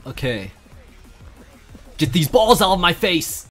Okay. Get these balls out of my face!